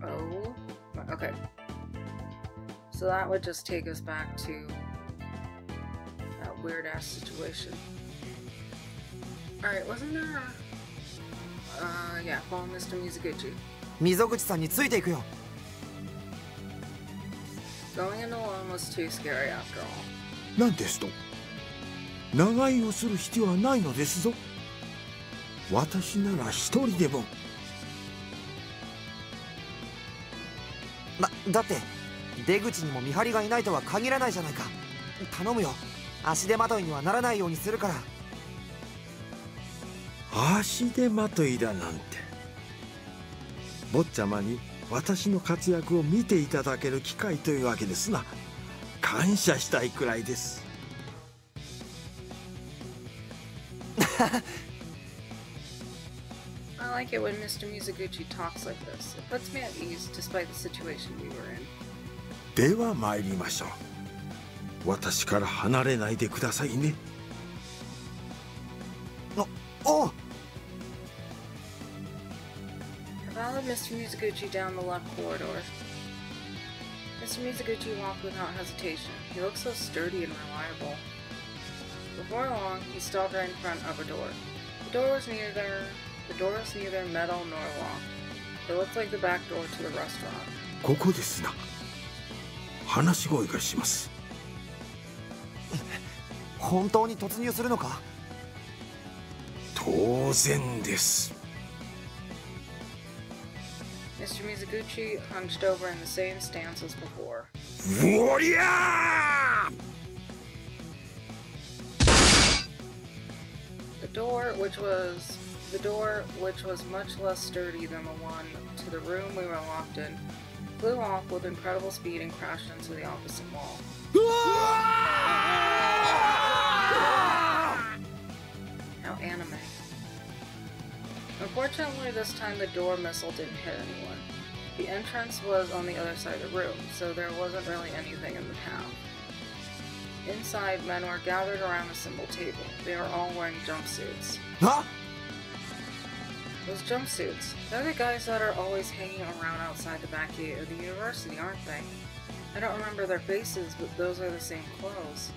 Oh, okay. So that would just take us back to that weird-ass situation. Alright, wasn't there yeah, follow Mr. Mizuguchi. 溝口さんについていくよ。 Going in alone was too scary after all. 何ですと？長居をする必要はないのですぞ。私なら一人でも。 だって出口にも見張りがいないとは限らないじゃないか。頼むよ。足手まといにはならないようにするから。 足手まといだなんて。坊ちゃまに私の活躍を見ていただける機会というわけですな。感謝したいくらいです。 I like it when Mr. Mizuguchi talks like this. It puts me at ease despite the situation we were in. では参りましょう。私から離れないでくださいね。 おう。 I followed Mr. Mizuguchi down the left corridor. Mr. Mizuguchi walked without hesitation. He looked so sturdy and reliable. Before long, he stopped right in front of a door. The door was neither metal nor locked. It looked like the back door to the restaurant. ここですな。話し声がします。 本当に突入するのか？ 当然です。 Mr. Mizuguchi hunched over in the same stance as before. おりゃー! The door, which was much less sturdy than the one to the room we were locked in, flew off with incredible speed and crashed into the opposite wall. How anime. Unfortunately, this time the door missile didn't hit anyone. The entrance was on the other side of the room, so there wasn't really anything in the path. Inside, men were gathered around a simple table. They were all wearing jumpsuits. Huh? Those jumpsuits, they're the guys that are always hanging around outside the back gate of the university, aren't they? I don't remember their faces, but those are the same clothes.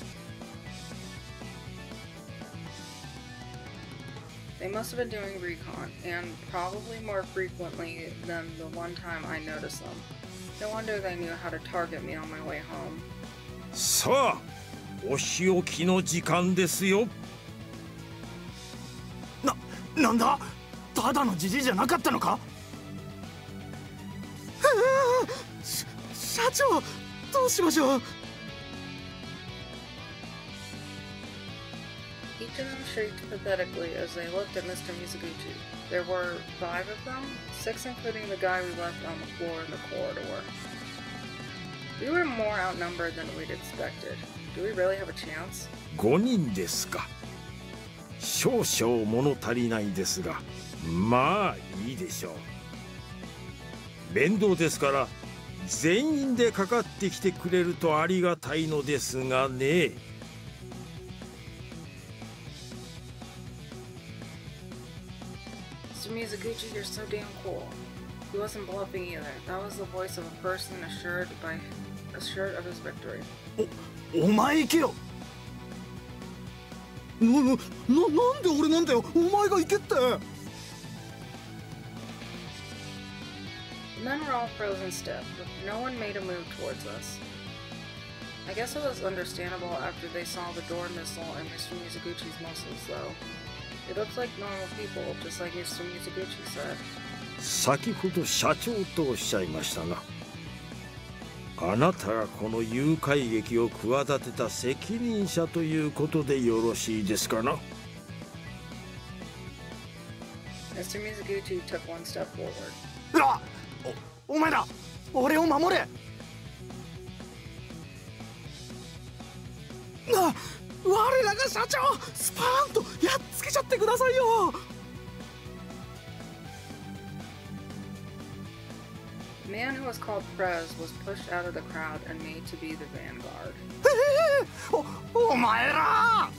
They must have been doing recon, and probably more frequently than the one time I noticed them. No wonder they knew how to target me on my way home. さあ、お仕置きの時間ですよ。 なんだ？ただのじじいじゃなかったのか？社長、どうしましょう。 Each of them shrieked pathetically as they looked at Mr. Mizuguchi. There were 5 of them, 6 including the guy we left on the floor in the corridor. We were more outnumbered than we'd expected. Do we really have a chance? 5人ですか。少々物足りないですが、まあいいでしょう。面倒ですから全員でかかってきてくれるとありがたいのですがね。 Mr. Mizuguchi, you're so damn cool. He wasn't bluffing either. That was the voice of a person assured of his victory. お前行けよ。なんで俺なんだよ。お前が行けって。 The men were all frozen stiff, but no one made a move towards us. I guess it was understandable after they saw the door missile and Mr. Mizuguchi's muscles, though. It looks like normal people, just like Mr. Mizuguchi said. 先ほど社長とおっしゃいましたが、あなたがこの誘拐劇を企てた責任者ということでよろしいですかな。 Mr. Mizuguchi took one step forward. お前だ。俺を守れ。我らが社長、スパーンとやっつけちゃってくださいよ。 The man who was called Prez was pushed out of the crowd and made to be the vanguard. お前ら。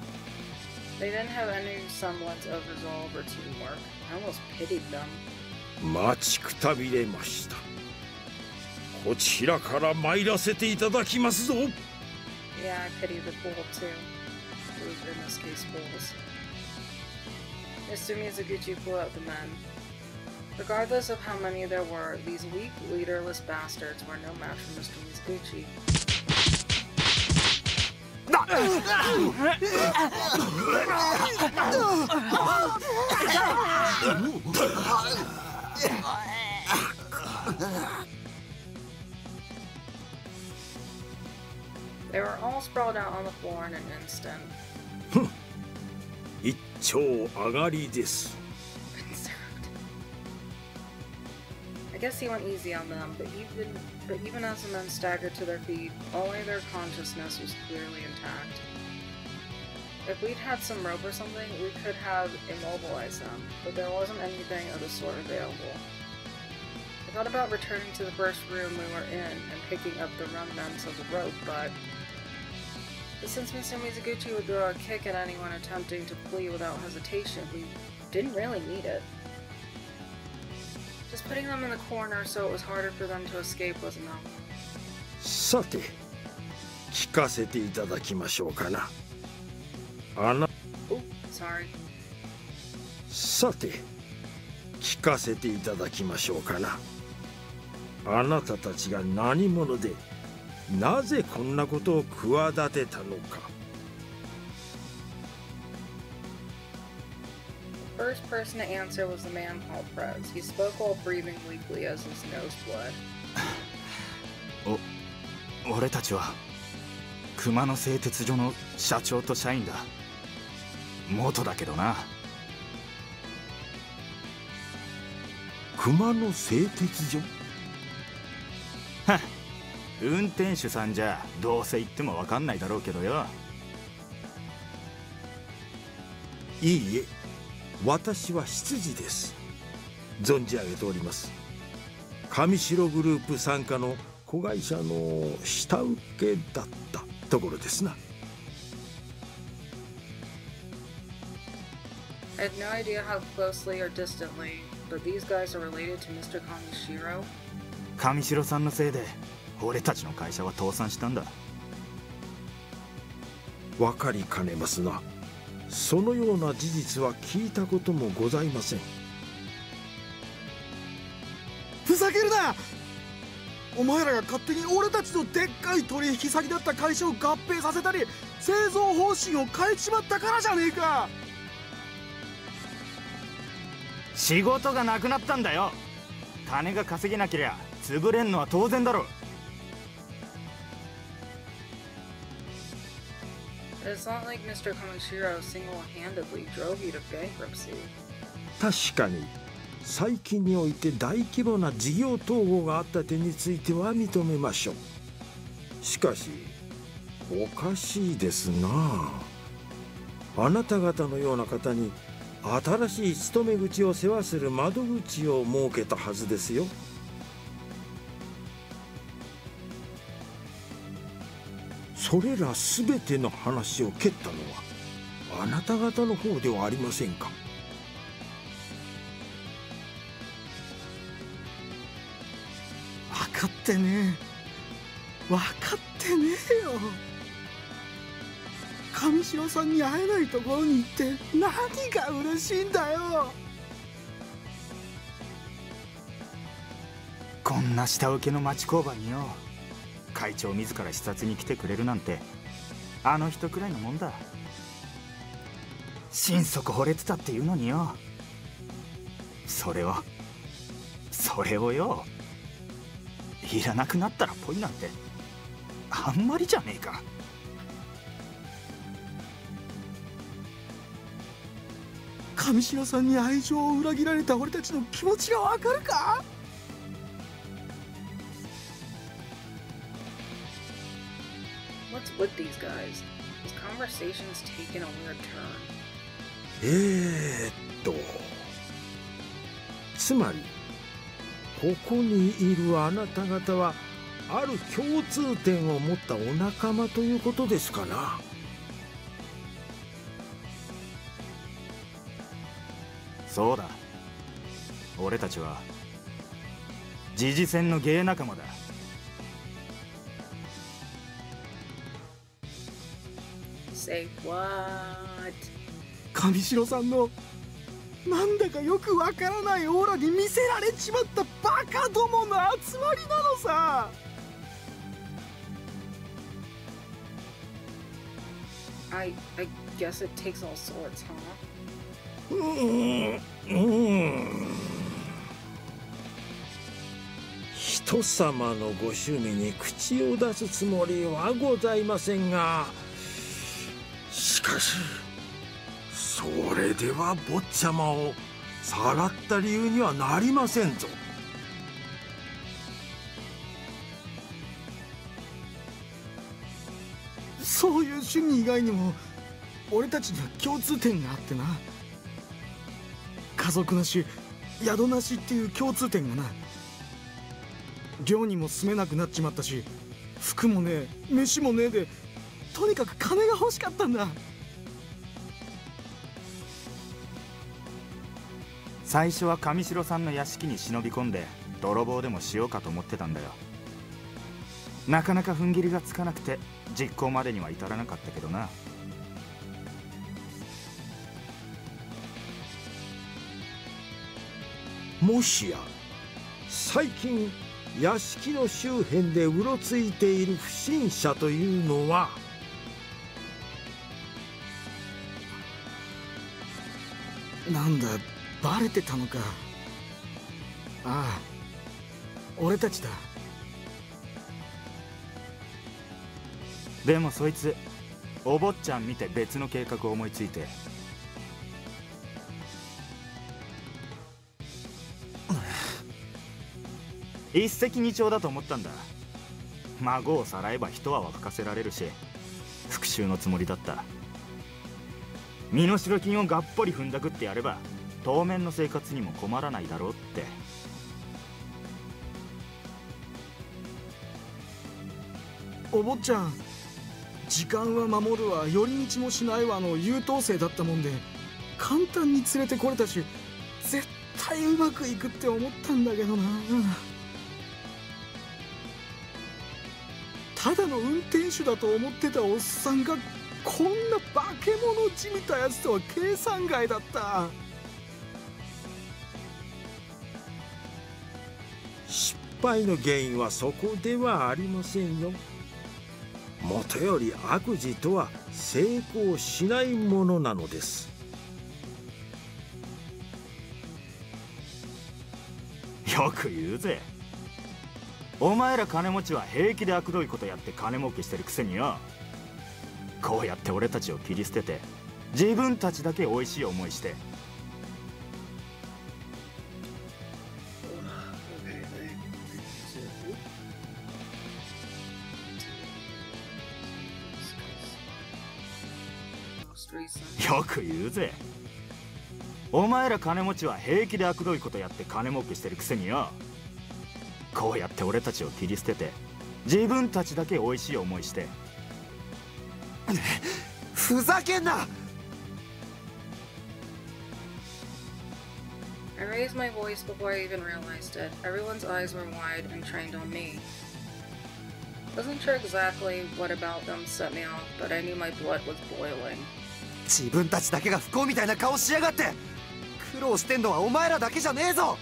They didn't have any semblance of resolve or teamwork. I almost pitied them. 待ちくたびれました。こちらから参らせていただきますぞ。 Yeah, I pity the fool too. Or in this case, fools. Mr. Mizuguchi flew out the men. Regardless of how many there were, these weak, leaderless bastards were no match for Mr. Mizuguchi. They were all sprawled out on the floor in an instant. 一丁上がりです。 I guess he went easy on them, but even as the men staggered to their feet, only their consciousness was clearly intact. If we'd had some rope or something, we could have immobilized them, but there wasn't anything of the sort available. I thought about returning to the first room we were in and picking up the remnants of the rope, but since Mr. Mizuguchi would throw a kick at anyone attempting to flee without hesitation, we didn't really need it. Just putting them in the corner so it was harder for them to escape was enough. さて、聞かせていただきましょうかな。 Oh, sorry. さて、聞かせていただきましょうかな。あなたたちが何者で、なぜこんなことを企てたのか。 The first person to answer was the man called Prez. He spoke while breathing weakly as his nose bled. 俺たちは熊野製鉄所の社長と社員だ。元だけどな。 熊野製鉄所？ はっ、運転手さんじゃどうせ言っても分かんないだろうけどよ。 いいえ、私は執事です。存じ上げております。上白グループ傘下の子会社の下請けだったところですな。 I had no idea how closely or distantly, but these guys are related to Mr. Kamishiro. 上白さんのせいで俺たちの会社は倒産したんだ。 わかりかねますな。そのような事実は聞いたこともございません。 ふざけるな。お前らが勝手に俺たちのでっかい取引先だった会社を合併させたり製造方針を変えちまったからじゃねえか。 仕事がなくなったんだよ。金が稼げなけりゃ潰れんのは当然だろう。 It's not like Mr. Kamishiro single-handedly drove you to bankruptcy. 確かに最近において大規模な事業統合があった点については認めましょう。しかしおかしいですな。あなた方のような方に新しい勤め口を世話する窓口を設けたはずですよ。それらすべての話を蹴ったのはあなた方の方ではありませんか。 分かってねえ。分かってねえよ。上白さんに会えないところに行って何が嬉しいんだよ。 こんな下請けの町工場によ、会長自ら視察に来てくれるなんてあの人くらいのもんだ。心底惚れてたっていうのによ、それをよ、いらなくなったらぽいなんてあんまりじゃねえか。 上白さんに愛情を裏切られた俺たちの気持ちがわかるか。 What's with these guys? This conversation's taken a weird turn. つまりここにいるあなた方はある共通点を持ったお仲間ということですかな。 そうだ、 俺たちは時事戦の芸仲間だ。 Say what? 上白さんのなんだかよくわからないオーラに見せられちまったバカどもの集まりなのさ。 I guess it takes all sorts, huh? 人様のご趣味に口を出すつもりはございませんが、しかしそれでは坊ちゃまをさらった理由にはなりませんぞ。 そういう趣味以外にも俺たちには共通点があってな。家族なし宿なしっていう共通点がな。寮にも住めなくなっちまったし、服もねえ飯もねえで、とにかく金が欲しかったんだ。 最初は上白さんの屋敷に忍び込んで泥棒でもしようかと思ってたんだよ。なかなか踏ん切りがつかなくて実行までには至らなかったけどな。 もしや最近屋敷の周辺でうろついている不審者というのは、 なんだバレてたのか。ああ俺たちだ。 でもそいつお坊ちゃん見て別の計画を思いついて、一石二鳥だと思ったんだ。孫をさらえば一泡吹かせられるし、復讐のつもりだった。身代金をがっぽり踏んだくってやれば当面の生活にも困らないだろうって。 お坊ちゃん、時間は守るわ寄り道もしないわの優等生だったもんで簡単に連れてこれたし、絶対うまくいくって思ったんだけどな。ただの運転手だと思ってたおっさんがこんな化け物じみたやつとは計算外だった。 失敗の原因はそこではありませんよ。もとより悪事とは成功しないものなのです。 よく言うぜ。お前ら金持ちは平気で悪どいことやって金儲けしてるくせによ、こうやって俺たちを切り捨てて自分たちだけ美味しい思いして。よく言うぜ。お前ら金持ちは平気で悪どいことやって金儲けしてるくせによ、こうやって俺たちを切り捨てて自分たちだけ美味しい思いして。 ふざけんな。 I raised my voice before I even realized it. Everyone's eyes were wide and trained on me. Wasn't sure exactly what about them set me off, but I knew my blood was boiling. 自分たちだけが不幸みたいな顔しやがって。苦労してんのはお前らだけじゃねえぞ。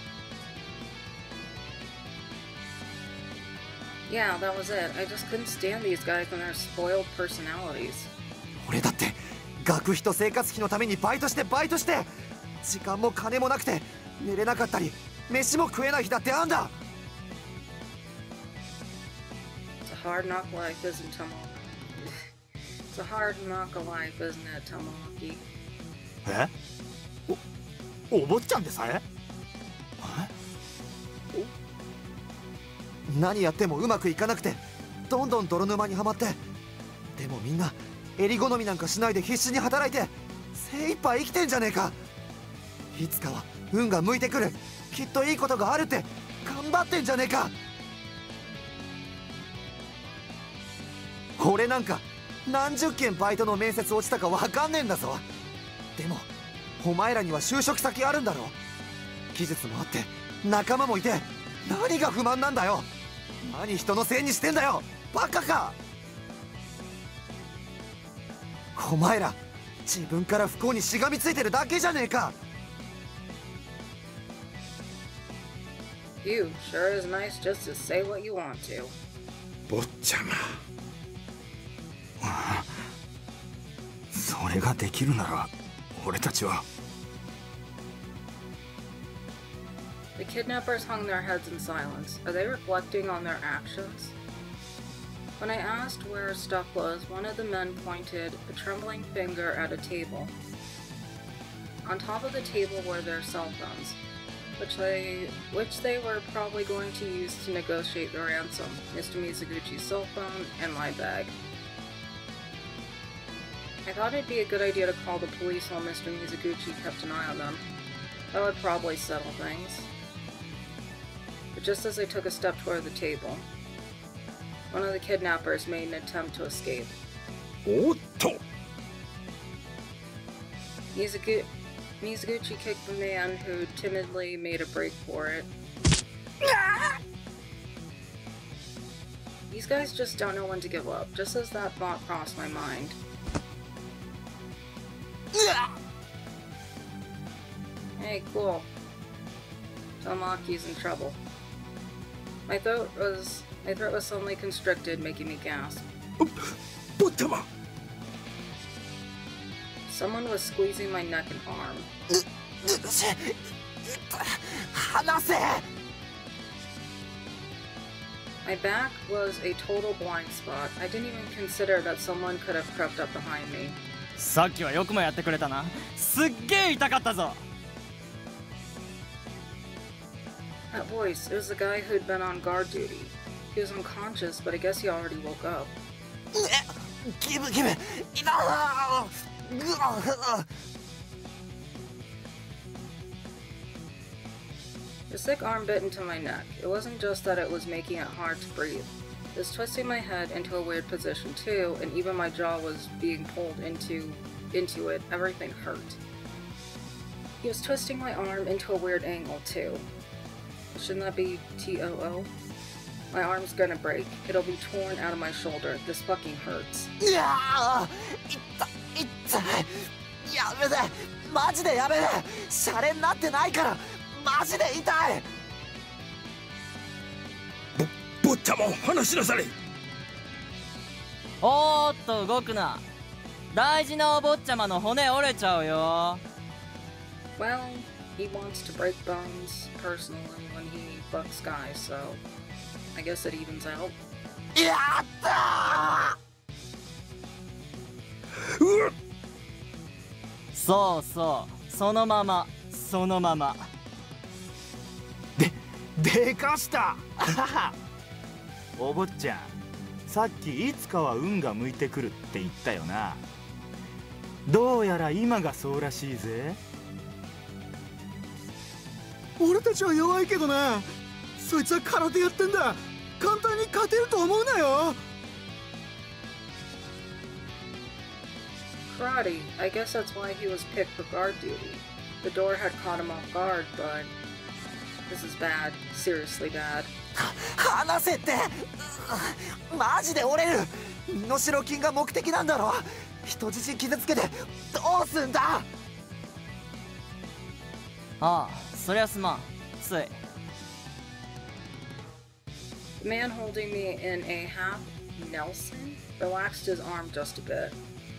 Yeah, that was it. I just couldn't stand these guys and their spoiled personalities. 俺だって学費と生活費のためにバイトして時間も金もなくて寝れなかったり飯も食えない日だってあんだ。 It's a hard knock life, isn't it, It's a hard knock life, isn't it, Tomoaki? え？お坊ちゃんでさえ？ 何やってもうまくいかなくてどんどん泥沼にはまって、でもみんな襟好みなんかしないで必死に働いて精一杯生きてんじゃねえか。いつかは運が向いてくる、きっといいことがあるって頑張ってんじゃねえか。俺なんか何十件バイトの面接落ちたか分かんねえんだぞ。でもお前らには就職先あるんだろ。 技術もあって仲間もいて、何が不満なんだよ。何人のせいにしてんだよ、バカか。お前ら自分から不幸にしがみついてるだけじゃねえか。 You sure is nice just to say what you want to. 坊ちゃま、 それができるなら俺たちは。 The kidnappers hung their heads in silence. Are they reflecting on their actions? When I asked where stuff was, one of the men pointed a trembling finger at a table. On top of the table were their cell phones, which they were probably going to use to negotiate the ransom, Mr. Mizuguchi's cell phone, and my bag. I thought it'd be a good idea to call the police while Mr. Mizuguchi kept an eye on them. That would probably settle things. But just as I took a step toward the table, one of the kidnappers made an attempt to escape. おっと、 Mizuguchi kicked the man who timidly made a break for it. These guys just don't know when to give up, just as that thought crossed my mind. Hey, cool. Tomoki's in trouble. My throat was suddenly constricted, making me gasp. 坊ちゃま、 Someone was squeezing my neck and arm. 離せ。 My back was a total blind spot. I didn't even consider that someone could have crept up behind me. さっきはよくもやってくれたな。すっげえ痛かったぞ。 That voice, it was the guy who'd been on guard duty. He was unconscious, but I guess he already woke up. ギブギブ。 The sick arm bit into my neck. It wasn't just that it was making it hard to breathe. It was twisting my head into a weird position too, and even my jaw was being pulled into it. Everything hurt. He was twisting my arm into a weird angle too. Shouldn't that be TOO? My arm's gonna break. It'll be torn out of my shoulder. This fucking hurts. いやー、痛い。やめて、マジでやめて。シャレになってないから、マジで痛い。 坊ちゃまを離しなされ。 おーっと動くな。大事なお坊ちゃまの骨折れちゃうよ。 Well, he wants to break bones personally when he fucks guys, so I guess it evens out. やったー。 うっ、 そうそう、そのままそのまま。 でかしたお坊ちゃん、さっきいつかは運が向いてくるって言ったよな。どうやら今がそうらしいぜ。 俺たちは弱いけどな。そいつは空手やってんだ。簡単に勝てると思うなよ。 Karate. I guess that's why he was picked for guard duty. The door had caught him off guard, but this is bad. Seriously bad. 離せって。マジで折れる。身代金が目的なんだろ。人質傷つけてどうすんだ。 ああ、そりゃすまん。つい。 The man holding me in a half Nelson relaxed his arm just a bit.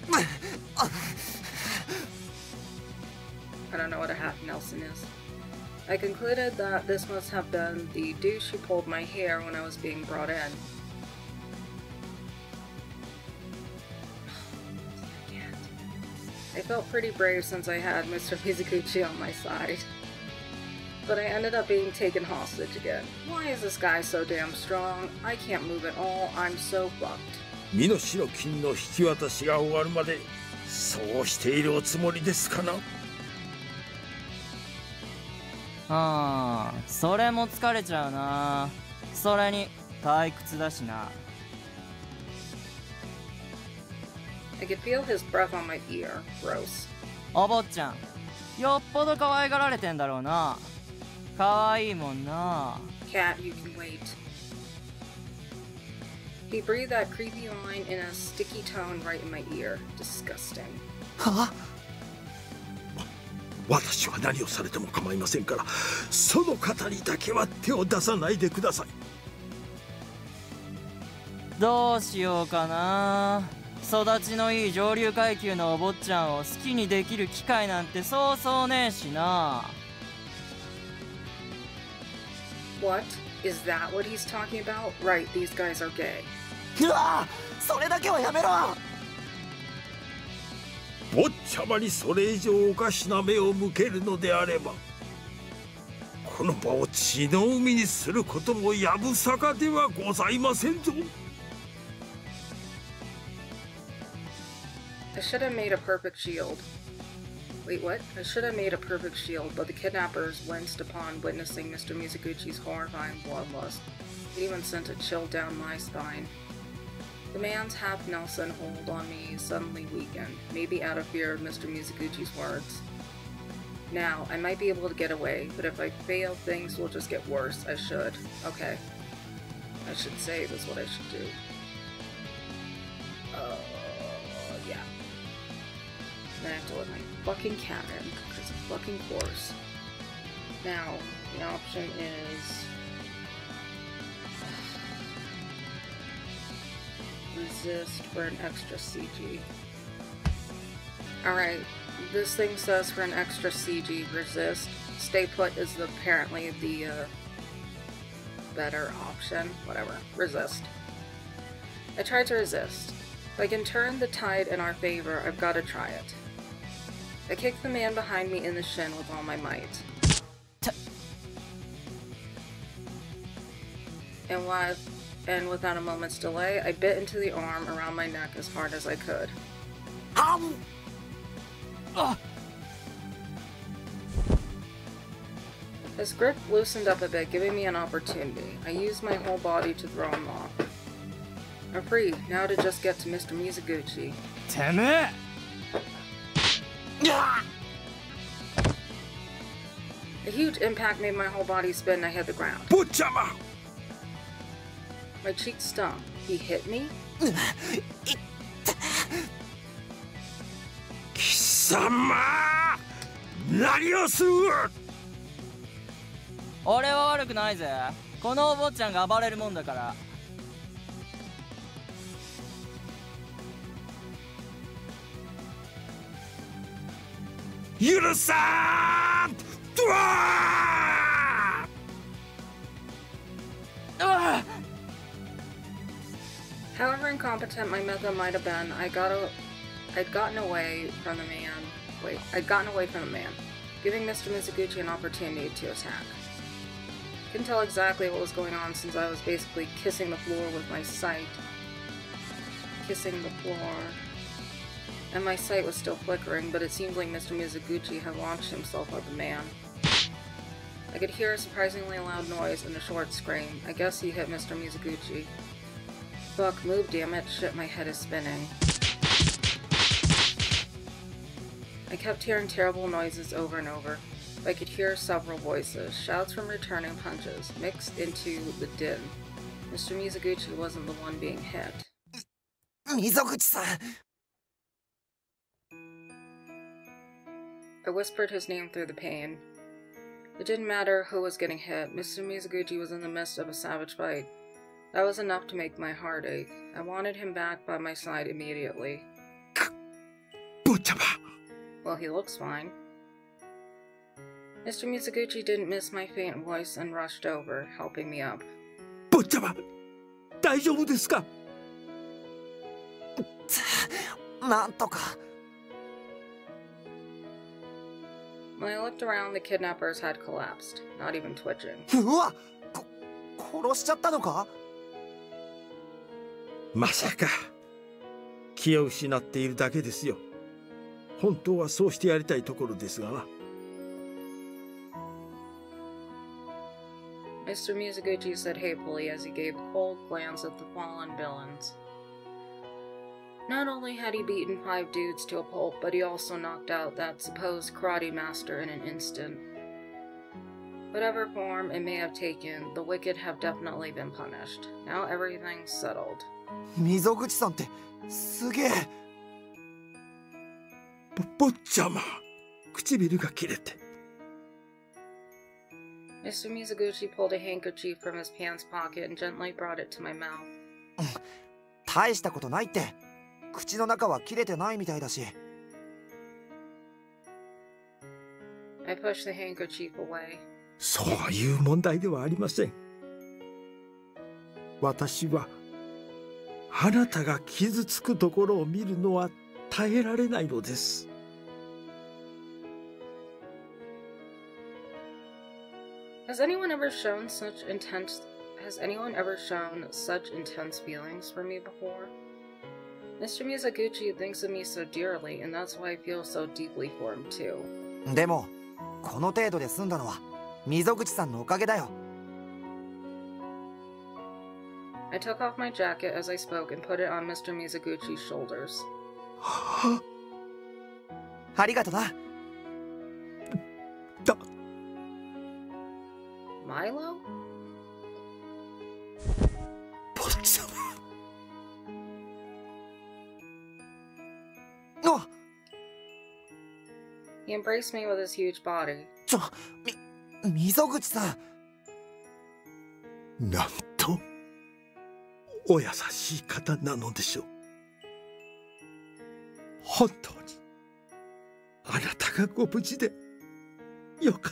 I don't know what a half Nelson is. I concluded that this must have been the douche who pulled my hair when I was being brought in. I felt pretty brave since I had Mr. Mizuguchi on my side. But I ended up being taken hostage again. Why is this guy so damn strong? I can't move at all. I'm so fucked. 身代金の引き渡しが終わるまでそうしているおつもりですかな。 ああ、それも疲れちゃうな。それに退屈だしな。 I could feel his breath on my ear. Gross. お坊ちゃん、よっぽど可愛がられてんだろうな。 かわいいもんな。 Cat, you can wait. He breathed that creepy line in a sticky tone right in my ear. Disgusting. は？ 私は何をされても構いませんから、その方にだけは手を出さないでください。 どうしようかな。育ちのいい上流階級のお坊ちゃんを好きにできる機会なんてそうそうねえしな。 What? Is that what he's talking about? Right, these guys are gay. うわ！それだけはやめろ！ 坊ちゃまにそれ以上おかしな目を向けるのであれば、この場を血の海にすることもやぶさかではございませんぞ。 I should have made a perfect shield. Wait, what? I should have made a perfect shield, but the kidnappers winced upon witnessing Mr. Mizuguchi's horrifying bloodlust. It even sent a chill down my spine. The man's half-Nelson hold on me suddenly weakened, maybe out of fear of Mr. Mizuguchi's words. Now, I might be able to get away, but if I fail, things will just get worse. I should. Okay. I should save is what I should do. Yeah. Then I have to let my fucking cat in, because of fucking course. Now, the option is... resist for an extra CG. Alright, this thing says for an extra CG, resist. Stay put is apparently the better option. Whatever. Resist. I tried to resist. If I can turn the tide in our favor, I've got to try it. I kicked the man behind me in the shin with all my might. And without a moment's delay, I bit into the arm around my neck as hard as I could. His grip loosened up a bit, giving me an opportunity. I used my whole body to throw him off. I'm free, now to just get to Mr. Mizuguchi. てめえ! A huge impact made my whole body spin and I hit the ground. 坊ちゃま! My cheek stung. He hit me? 貴様! 何をする! 俺は悪くないぜ。このお坊ちゃんが暴れるもんだから。 許さん! ドワー! うわっ! However incompetent my method might have been, I'd gotten away from the man, giving Mr. Mizuguchi an opportunity to attack. Couldn't tell exactly what was going on since I was basically kissing the floor with my sight. Kissing the floor. And my sight was still flickering, but it seemed like Mr. Mizuguchi had launched himself at the man. I could hear a surprisingly loud noise and a short scream. I guess he hit Mr. Mizuguchi. Fuck, move, damn it. Shit, my head is spinning. I kept hearing terrible noises over and over. I could hear several voices, shouts from returning punches, mixed into the din. Mr. Mizuguchi wasn't the one being hit. Mizuguchi-san! I whispered his name through the pain. It didn't matter who was getting hit. Mr. Mizuguchi was in the midst of a savage fight. That was enough to make my heart ache. I wanted him back by my side immediately. Well, he looks fine. Mr. Mizuguchi didn't miss my faint voice and rushed over, helping me up. 坊ちゃま、大丈夫ですか? なんとか。 When I looked around, the kidnappers had collapsed, not even twitching. うわ！殺しちゃったのか？ まさか気を失っているだけですよ。本当はそうしてやりたいところですがな。 Mr. Mizuguchi said hatefully as he gave a cold glance at the fallen villains. Not only had he beaten 5 dudes to a pulp, but he also knocked out that supposed karate master in an instant. Whatever form it may have taken, the wicked have definitely been punished. Now everything's settled. 溝口さんってすげえ。 坊ちゃま、唇が切れて。 Mr. Mizuguchi pulled a handkerchief from his pants pocket and gently brought it to my mouth. 大したことないって。口の中は切れてないみたいだし。 I pushed the handkerchief away. そういう問題ではありません。私はあなたが傷つくところを見るのは耐えられないのです。 Has anyone ever shown such intense feelings for me before? Mr. Mizuguchi thinks of me so dearly, and that's why I feel so deeply for him too. でもこの程度で済んだのは溝口さんのおかげだよ。 I took off my jacket as I spoke and put it on Mr. Mizuguchi's shoulders. ありがとな。 Milo? 坊ちゃま。 あ、 He embraced me with his huge body. 溝口さなんとお優しい方なのでしょう。本当にあなたがご無事でよかった。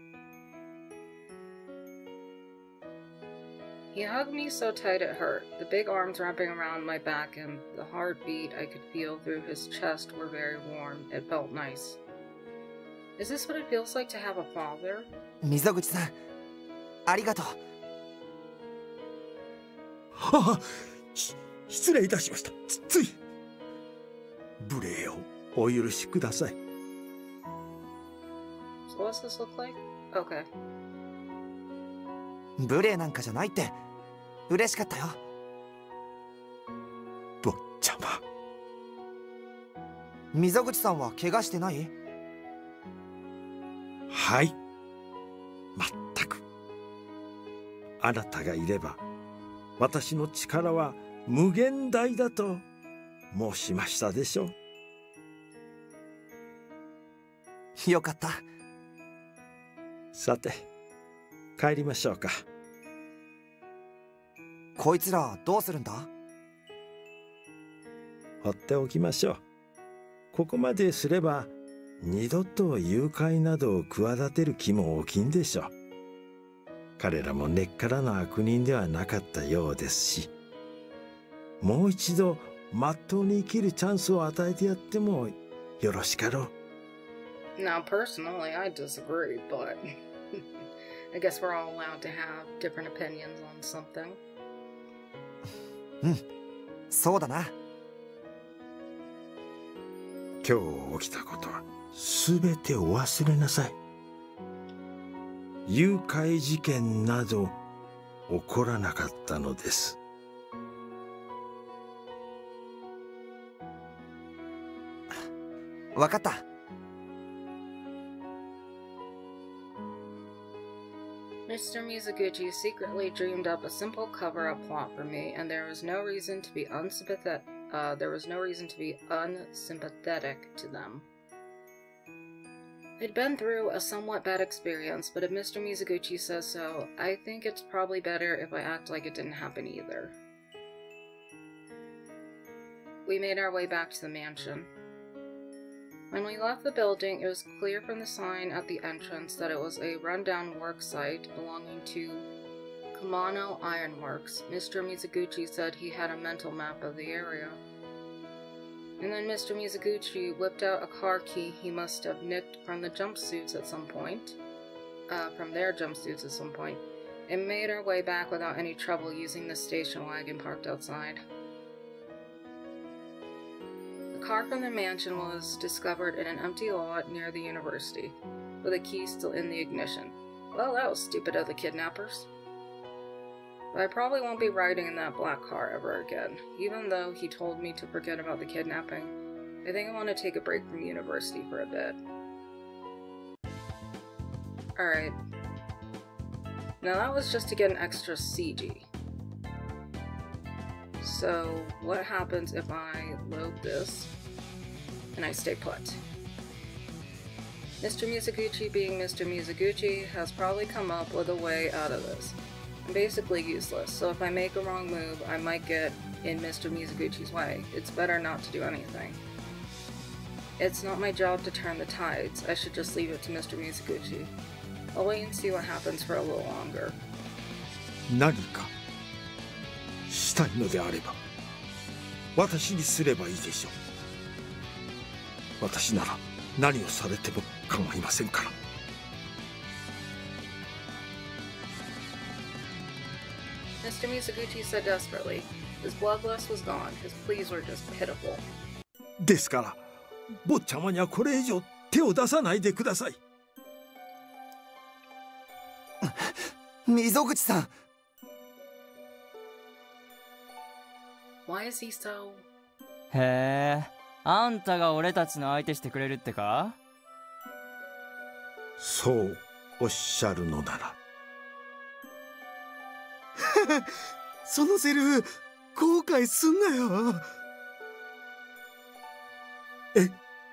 He hugged me so tight it hurt. The big arms wrapping around my back and the heartbeat I could feel through his chest were very warm. It felt nice. Is this what it feels like to have a father? ん。溝口さんありがとう。 ああ、失礼いたしました。つい無礼をお許しください。 So what's this look like? Okay. 無礼なんかじゃないって嬉しかったよ。 坊ちゃま。 溝口さんは怪我してない？ はい、全く。あなたがいれば私の力は無限大だと申しましたでしょう。 よかった。 さて帰りましょうか。 こいつらどうするんだ？ 放っておきましょう。ここまですれば二度と誘拐などを企てる気も起きんでしょう。彼らも根っからの悪人ではなかったようですし、もう一度まっとうに生きるチャンスを与えてやってもよろしかろう。 Now, personally, I disagree, but I guess we're all allowed to have different opinions on something. うん、そうだな。 今日起きたことはすべてお忘れなさい。誘拐事件など起こらなかったのです。 わかった。 Mr. Mizuguchi secretly dreamed up a simple cover-up plot for me, and there was no reason to be unsympathetic to them. I'd been through a somewhat bad experience, but if Mr. Mizuguchi says so, I think it's probably better if I act like it didn't happen either. We made our way back to the mansion. When we left the building, it was clear from the sign at the entrance that it was a rundown work site belonging to Kumano Ironworks. Mr. Mizuguchi said he had a mental map of the area. And then Mr. Mizuguchi whipped out a car key he must have nicked from the jumpsuits at some point. From their jumpsuits at some point. And made our way back without any trouble using the station wagon parked outside. The car from the mansion was discovered in an empty lot near the university, with the key still in the ignition. Well, that was stupid of the kidnappers. But I probably won't be riding in that black car ever again. Even though he told me to forget about the kidnapping, I think I want to take a break from university for a bit. Alright, Now that was just to get an extra CG. So what happens if I load this and I stay put? Mr. Mizuguchi, being Mr. Mizuguchi, has probably come up with a way out of this. I'm basically useless, so if I make a wrong move, I might get in Mr. Mizuguchi's way. It's better not to do anything. It's not my job to turn the tides. I should just leave it to Mr. Mizuguchi. I'll wait and see what happens for a little longer. 何かしたいのであれば私にすればいいでしょう。私なら何をされても構いませんから。 Mr. Mizuguchi said desperately. His bloodlust was gone. His pleas were just pitiful. ですから坊ちゃまにはこれ以上手を出さないでください。 溝口さん。 Why is he so... へえ、あんたが俺たちの相手してくれるってか？ そうおっしゃるのなら。 そのセリフ後悔すんなよ。 え？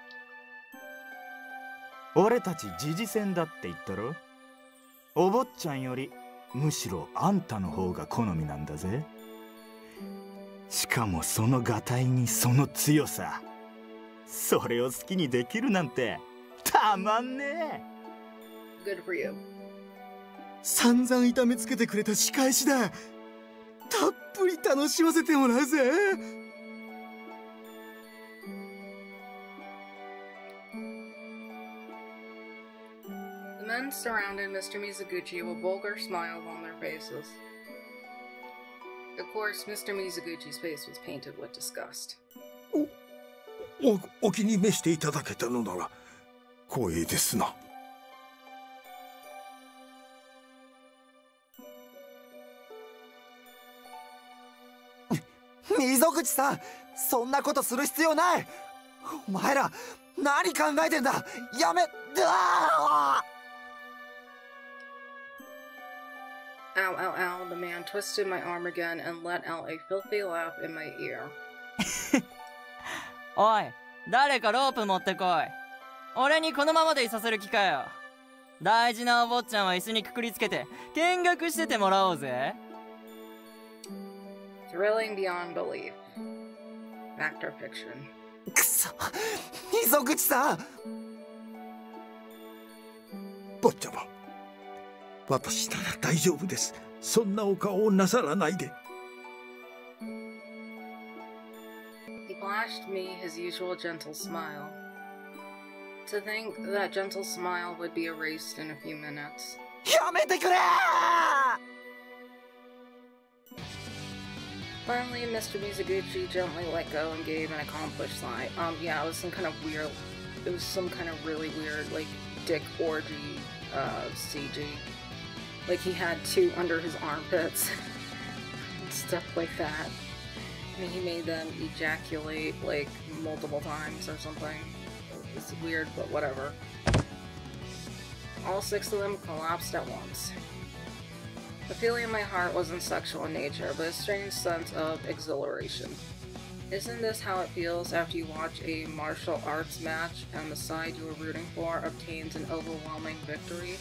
俺たちジジ戦だって言ったろ。お坊ちゃんよりむしろあんたの方が好みなんだぜ。しかもそのがたいにその強さ、それを好きにできるなんてたまんねえ。 Good for you. 散々痛めつけてくれた仕返しだ。たっぷり楽しませてもらうぜ。 The men surrounded Mr. Mizuguchi with vulgar smiles on their faces. Of course, Mr. Mizuguchi's face was painted with disgust. お気に召していただけたのなら光栄ですな。 溝口さん、そんなことする必要ない。お前ら何考えてんだ。やめ。 Ow, ow, ow, the man twisted my arm again and let out a filthy laugh in my ear. おい、誰かロープ持ってこい。俺にこのままでいさせる気かよ。大事なお坊ちゃんは椅子にくくりつけて見学しててもらおうぜ。 Thrilling beyond belief. Actor fiction. くそ、溝口さん。 坊ちゃま、私なら大丈夫です。そんなお顔をなさらないで。 He flashed me his usual gentle smile. To think that gentle smile would be erased in a few minutes. やめてくれ。 Finally, Mr. Mizuguchi gently let go and gave an accomplished sigh. Yeah, it was some kind of weird, it was some kind of really weird, like, dick orgy, CG. Like, he had two under his armpits, and stuff like that. I mean, he made them ejaculate, like, multiple times or something. It's weird, but whatever. All 6 of them collapsed at once. The feeling in my heart wasn't sexual in nature, but a strange sense of exhilaration. Isn't this how it feels after you watch a martial arts match and the side you were rooting for obtains an overwhelming victory?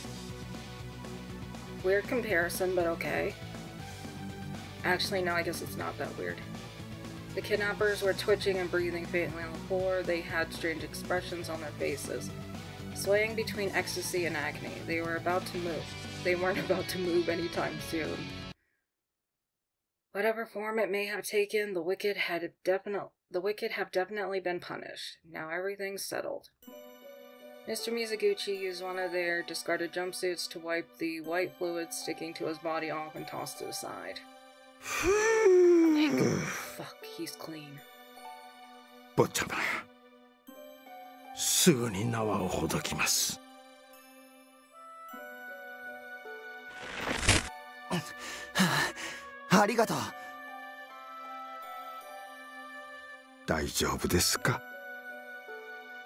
Weird comparison, but okay. Actually, no, I guess it's not that weird. The kidnappers were twitching and breathing faintly on the floor. They had strange expressions on their faces. Swaying between ecstasy and agony, they were about to move. They weren't about to move anytime soon. Whatever form it may have taken, the wicked have definitely been punished. Now everything's settled. Mr. Mizuguchi used one of their discarded jumpsuits to wipe the white fluid sticking to his body off and tossed it aside. Fuck, he's clean. 坊ちゃま、すぐに縄をほどきます。 ありがとう。 大丈夫ですか？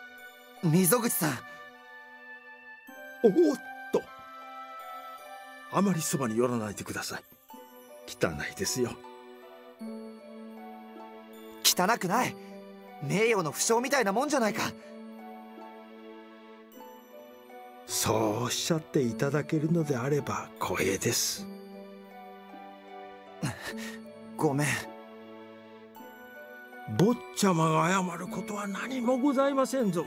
溝口さん。 おっと、 あまりそばに寄らないでください。汚いですよ。 汚くない。名誉の負傷みたいなもんじゃないか。 そうおっしゃっていただけるのであれば光栄です。 ごめん。 坊ちゃまが謝ることは何もございませんぞ。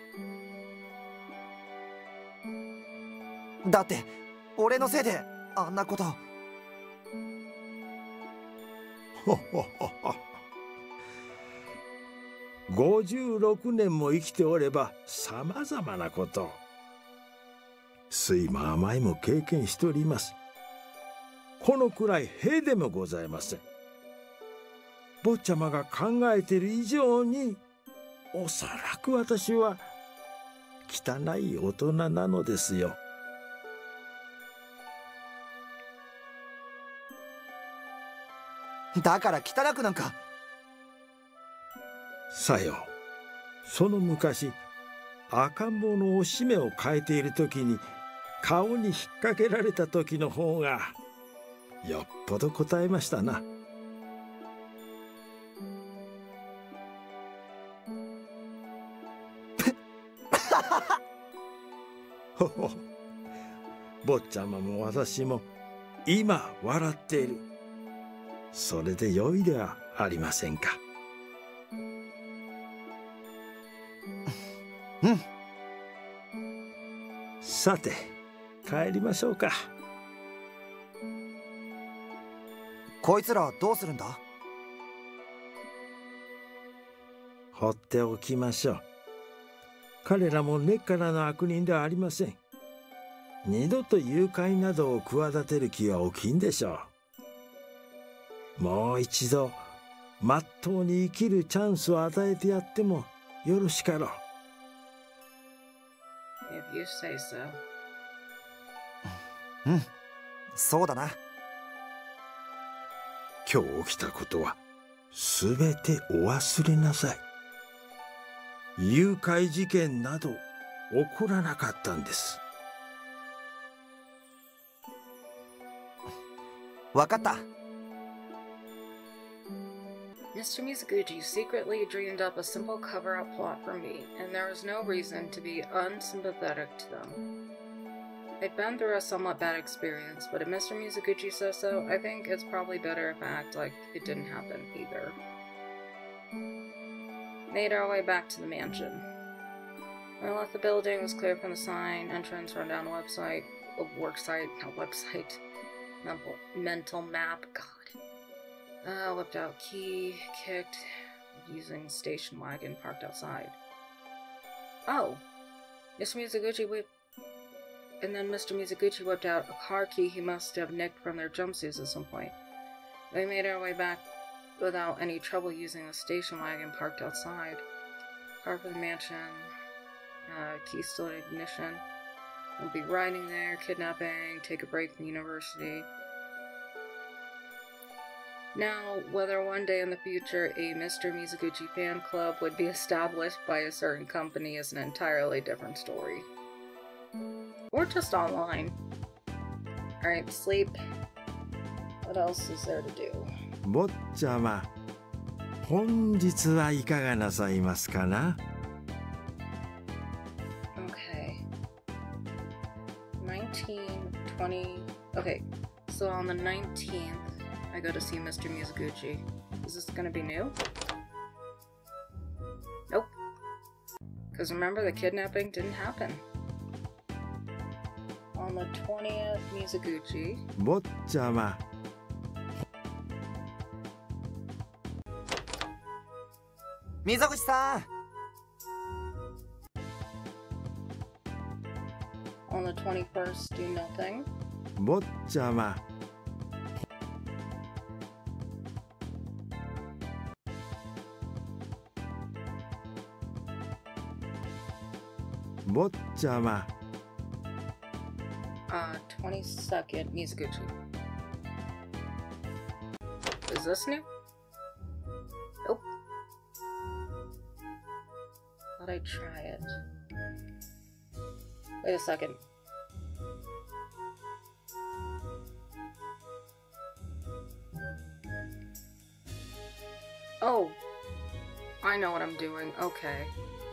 だって俺のせいであんなこと。 ほほほほ。56年も生きておればさまざまなこと酸いも甘いも経験しております。このくらい平でもございません。坊ちゃまが考えている以上におそらく私は汚い大人なのですよ。 だから汚くなんか。 さよう。その昔赤ん坊のおしめを変えている時に顔に引っ掛けられた時の方がよっぽど答えましたな。ほほ、坊ちゃまも私も今笑っている。それでよいではありませんか。 うん。 さて帰りましょうか。 こいつらどうするんだ。 放っておきましょう。彼らも根っからの悪人ではありません。二度と誘拐などを企てる気は起きんでしょう。もう一度まっとうに生きるチャンスを与えてやってもよろしかろう。 If you say so. うん、そうだな。 今日起きたことはすべてお忘れなさい。誘拐事件など起こらなかったんです。 わかった。 Mr. Mizuguchi secretly dreamed up a simple cover-up plot for me, and there was no reason to be unsympathetic to them. I'd been through a somewhat bad experience, but if Mr. Mizuguchi says so, I think it's probably better if I act like it didn't happen either. Made our way back to the mansion. When I left the building, it was clear from the sign, entrance, rundown website, mental map, God. Whipped out key, kicked, using station wagon parked outside. Oh! Mr. Mizuguchi whipped out a car key he must have nicked from their jumpsuits at some point. We made our way back without any trouble using the station wagon parked outside. Car for the mansion, key still in ignition. We'll be riding there, kidnapping, take a break from university. Now, whether one day in the future a Mr. Mizuguchi fan club would be established by a certain company is an entirely different story. Or just online. Alright, sleep. What else is there to do? 坊ちゃま、本日はいかがなさいますかな? Okay. 19, 20... Okay, so on the 19th, I go to see Mr. Mizuguchi. Is this gonna be new? Nope. Because remember, the kidnapping didn't happen. On the 20th, Mizuguchi. 坊ちゃま。 溝口さん。 On the 21st, do nothing. 坊ちゃま。坊ちゃま。 22nd, Mizuguchi. Is this new? Nope. Thought I'd try it. Wait a second. Oh, I know what I'm doing. Okay.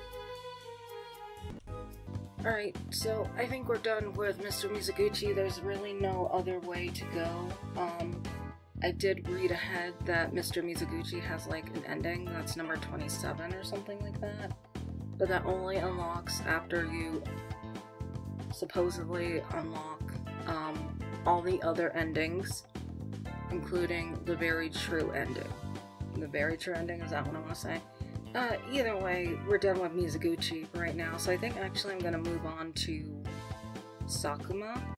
Alright, so I think we're done with Mr. Mizuguchi. There's really no other way to go. I did read ahead that Mr. Mizuguchi has like an ending that's number 27 or something like that. But that only unlocks after you supposedly unlock all the other endings, including the very true ending. The very true ending, is that what I want to say? Either way, we're done with Mizuguchi right now, so I think actually I'm gonna move on to Sakuma.